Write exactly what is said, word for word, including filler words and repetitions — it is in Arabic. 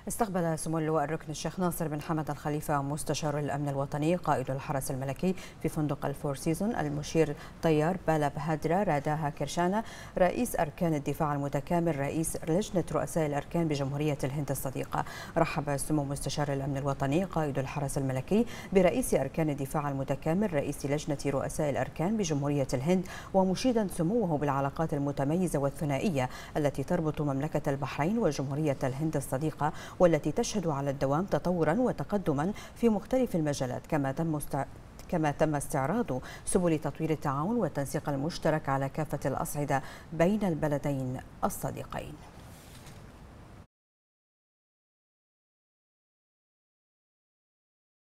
استقبل سمو اللواء الركن الشيخ ناصر بن حمد الخليفة مستشار الأمن الوطني قائد الحرس الملكي في فندق الفور سيزون المشير طيار بالا بهادرة راداها كرشانة رئيس أركان الدفاع المتكامل رئيس لجنة رؤساء الأركان بجمهورية الهند الصديقة. رحب سمو مستشار الأمن الوطني قائد الحرس الملكي برئيس أركان الدفاع المتكامل رئيس لجنة رؤساء الأركان بجمهورية الهند، ومشيدا سموه بالعلاقات المتميزة والثنائية التي تربط مملكة البحرين وجمهورية الهند الصديقة، والتي تشهد على الدوام تطورا وتقدما في مختلف المجالات، كما تم كما تم استعراض سبل تطوير التعاون والتنسيق المشترك على كافة الأصعدة بين البلدين الصديقين.